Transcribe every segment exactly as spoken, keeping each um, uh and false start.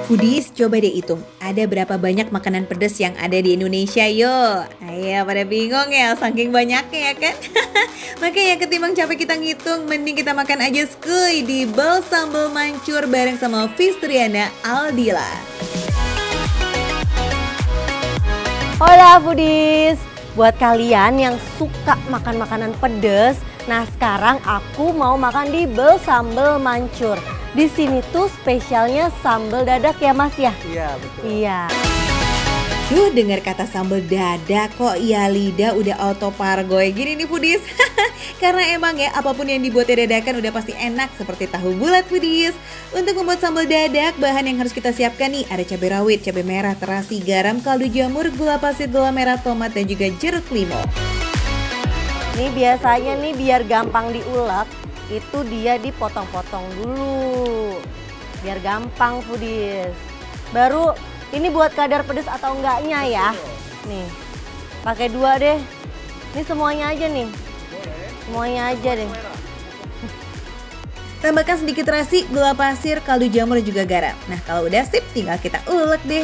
Foodies, coba deh hitung, ada berapa banyak makanan pedas yang ada di Indonesia yuk. Ayo, pada bingung ya, saking banyaknya ya kan? Makanya ketimbang capek kita ngitung, mending kita makan aja skuy di Bel Sambal Mancur bareng sama Fistriana Aldila. Hola Foodies, buat kalian yang suka makan makanan pedas, nah sekarang aku mau makan di Bel Sambal Mancur. Di sini tuh spesialnya sambal dadak ya Mas ya? Iya betul. Iya. Duh, dengar kata sambal dadak kok ya lidah udah auto pargoy gini nih Foodies. Karena emang ya apapun yang dibuatnya dadakan udah pasti enak seperti tahu bulat Foodies. Untuk membuat sambal dadak, bahan yang harus kita siapkan nih ada cabai rawit, cabai merah, terasi, garam, kaldu jamur, gula pasir, gula merah, tomat, dan juga jeruk limau. Ini biasanya nih biar gampang diulek, itu dia dipotong-potong dulu. Biar gampang Foodies. Baru ini buat kadar pedas atau enggaknya ya. Nih, pakai dua deh. Ini semuanya aja nih. Semuanya aja deh. Tambahkan sedikit terasi, gula pasir, kaldu jamur, dan juga garam. Nah kalau udah sip, tinggal kita ulek deh.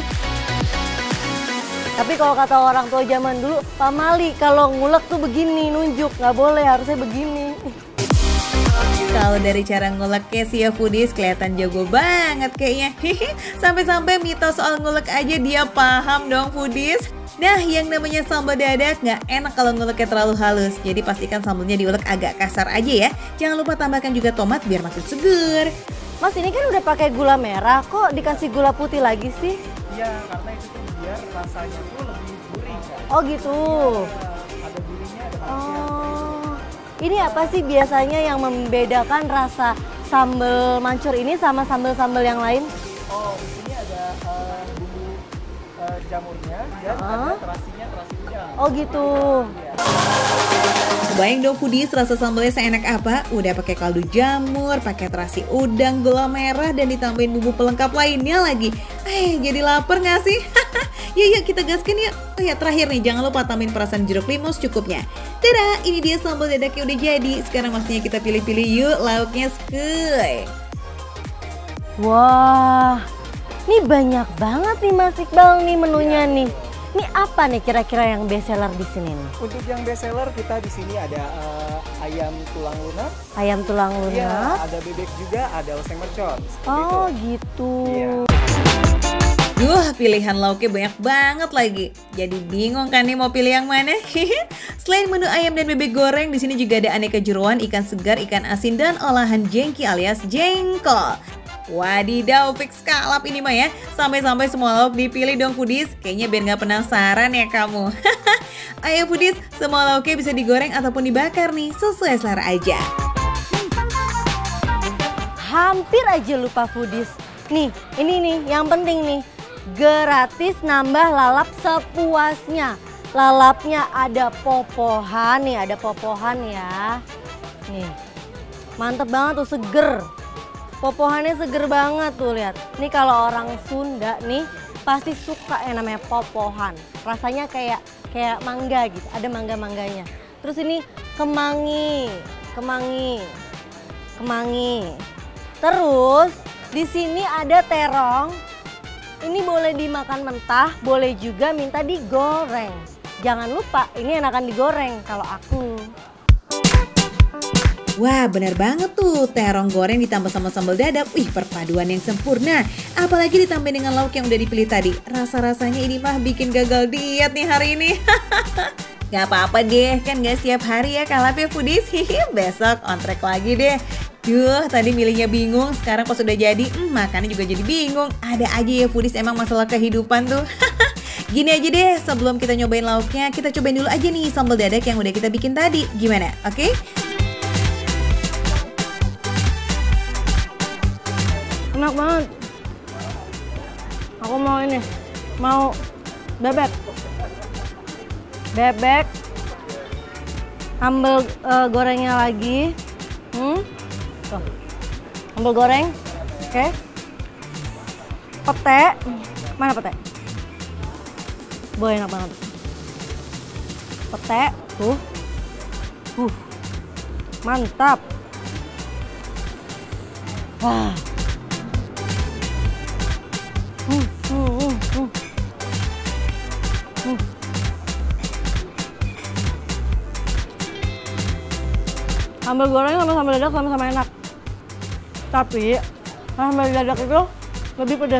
Tapi kalau kata orang tua zaman dulu, Pak Mali kalau ngulek tuh begini, nunjuk. Nggak boleh, harusnya begini. Kalau dari cara nguleknya sih ya Foodies kelihatan jago banget kayaknya. Sampai-sampai mitos soal ngulek aja dia paham dong Foodies. Nah yang namanya sambal dadak nggak enak kalau nguleknya terlalu halus. Jadi pastikan sambalnya diulek agak kasar aja ya. Jangan lupa tambahkan juga tomat biar makin seger. Mas ini kan udah pakai gula merah, kok dikasih gula putih lagi sih? Iya karena itu tuh biar rasanya tuh lebih gurih kan. Oh gitu. Ya, ada gurihnya ada manisnya. Oh, ini apa sih biasanya yang membedakan rasa sambal mancur ini sama sambal-sambal yang lain? Oh di sini ada uh, bumbu uh, jamurnya dan Uh. ada terasinya terasi udang. Oh gitu. Iya. Kebayang dong Foodies rasa sambalnya seenak apa? Udah pakai kaldu jamur, pakai terasi udang, gula merah, dan ditambahin bumbu pelengkap lainnya lagi. Eh jadi lapar gak sih? Yuk yuk kita gaskin yuk. Oh ya terakhir nih jangan lupa tambahin perasan jeruk limau secukupnya. Tada, ini dia sambal dadaknya udah jadi. Sekarang waktunya kita pilih-pilih yuk lauknya skuy. Wah, ini banyak banget nih Mas Iqbal nih menunya nih. Ini apa nih kira-kira yang best seller di sini nih? Untuk yang best seller kita di sini ada uh, ayam tulang lunak. Ayam tulang Iya, lunak. ada bebek juga, ada oseng mercon. seperti Oh itu. gitu. Iya. Duh, pilihan lauknya banyak banget lagi. Jadi bingung kan nih mau pilih yang mana? Selain menu ayam dan bebek goreng, di sini juga ada aneka jeroan, ikan segar, ikan asin, dan olahan jengki alias jengkol. Wadidaw, fix kalap ini mah ya. Sampai-sampai semua lauk dipilih dong Foodies. Kayaknya biar nggak penasaran ya kamu. Ayo Foodies, semua lauknya bisa digoreng ataupun dibakar nih, sesuai selera aja. Hampir aja lupa Foodies. Nih, ini nih yang penting nih. Gratis nambah lalap sepuasnya. Lalapnya ada popohan nih, ada popohan ya. Nih, mantep banget tuh, seger. Popohannya seger banget tuh, lihat. Ini kalau orang Sunda nih pasti suka yang namanya popohan. Rasanya kayak kayak mangga gitu, ada mangga-mangganya. Terus ini kemangi, kemangi, kemangi. Terus di sini ada terong. Ini boleh dimakan mentah, boleh juga minta digoreng. Jangan lupa, ini enakan digoreng kalau aku. Wah bener banget tuh, terong goreng ditambah sama sambal dadak. Wih perpaduan yang sempurna. Apalagi ditambah dengan lauk yang udah dipilih tadi. Rasa-rasanya ini mah bikin gagal diet nih hari ini. Gak apa-apa deh, kan gak setiap hari ya kalap ya Foodies. Besok on track lagi deh. Duh, tadi milihnya bingung, sekarang pas udah jadi, hmm, makannya juga jadi bingung. Ada aja ya Foodies emang masalah kehidupan tuh. Gini aja deh, sebelum kita nyobain lauknya, kita cobain dulu aja nih sambal dadak yang udah kita bikin tadi. Gimana? Oke? Enak banget. Aku mau ini, mau bebek. Bebek. Sambal uh, gorengnya lagi. Hmm. Tuh. Sambal goreng. Oke. Okay. Pete. Mana pete? Boy enak banget. Pete. Tuh. Uh. Mantap. Wah. Hmm, hmm, hmm, hmm. Hmm. Sambal goreng sama sambal dadak sama-sama enak. Tapi sambal dadak itu lebih pedas.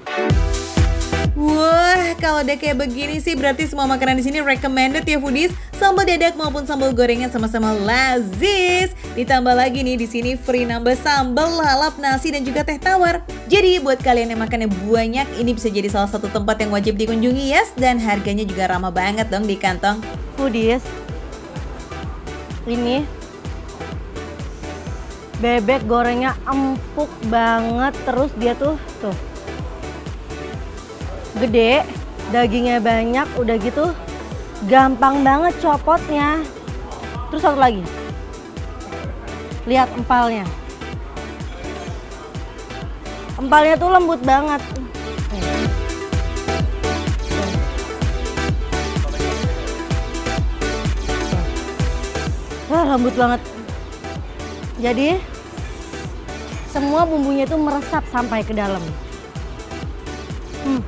Wah, kalau udah kayak begini sih berarti semua makanan di sini recommended ya foodies. Sambal dadak maupun sambal gorengnya sama-sama lazis. Ditambah lagi nih di sini free nambah sambal, lalap, nasi dan juga teh tawar. Jadi buat kalian yang makannya banyak, ini bisa jadi salah satu tempat yang wajib dikunjungi yes, dan harganya juga ramah banget dong di kantong. Foodies, ini bebek gorengnya empuk banget, terus dia tuh tuh gede, dagingnya banyak, udah gitu gampang banget copotnya. Terus satu lagi, lihat empalnya, empalnya tuh lembut banget. Wah, lembut banget. Jadi semua bumbunya itu meresap sampai ke dalam. Hmm.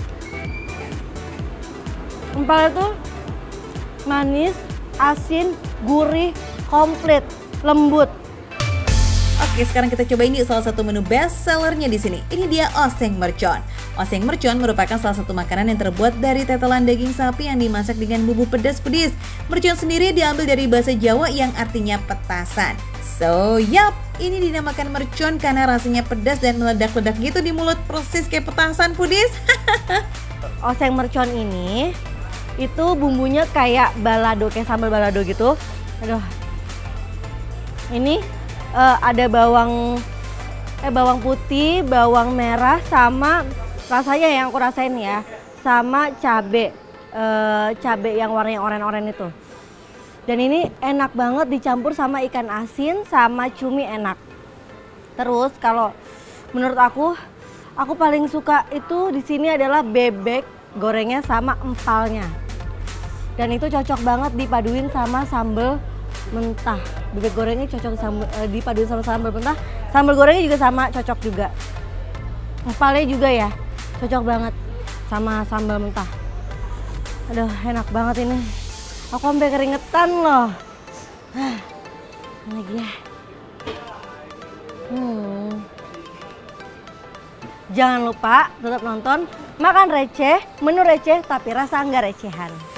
Empalnya tuh manis, asin, gurih, komplit, lembut. Oke, sekarang kita coba ini salah satu menu best sellernya di sini. Ini dia oseng mercon. Oseng mercon merupakan salah satu makanan yang terbuat dari tetelan daging sapi yang dimasak dengan bumbu pedas pedis. Mercon sendiri diambil dari bahasa Jawa yang artinya petasan. So, yap, ini dinamakan mercon karena rasanya pedas dan meledak-ledak gitu di mulut, persis kayak petasan foodies. Oseng mercon ini itu bumbunya kayak balado, kayak sambal balado gitu. Aduh. Ini uh, ada bawang eh bawang putih, bawang merah sama rasanya yang aku rasain ya, sama cabe. Uh, cabe yang warnanya oranye-oranye itu. Dan ini enak banget dicampur sama ikan asin sama cumi enak. Terus kalau menurut aku, aku paling suka itu di sini adalah bebek gorengnya sama empalnya. Dan itu cocok banget dipaduin sama sambal mentah. Bebek gorengnya cocok sambal, eh, dipaduin sama sambal mentah. Sambal gorengnya juga sama, cocok juga. Empalnya juga ya, cocok banget sama sambal mentah. Aduh, enak banget ini. Aku sampai keringetan loh. Hah, lagi ya. Hmm. Jangan lupa tetap nonton Makan Receh, menu receh tapi rasa nggak recehan.